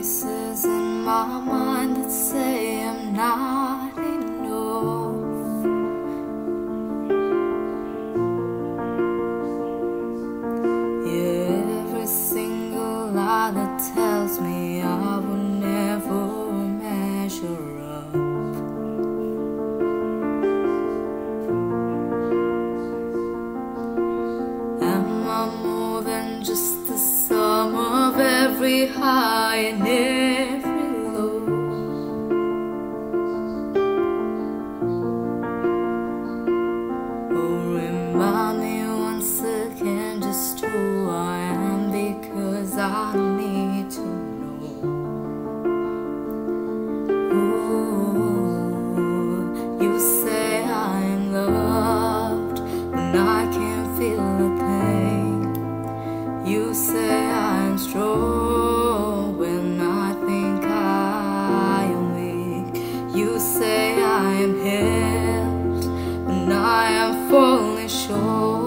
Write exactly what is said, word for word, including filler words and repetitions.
voices in my mind that say I'm not enough. Yeah, every single lie that tells me I will never measure up. Am I more than just the sum of every high and every low? Oh, remind me once again just who I am, because I need to know. Ooh, you say I'm loved when I can't feel the pain. You say I'm strong when I think I am weak. You say I am held when I am falling short.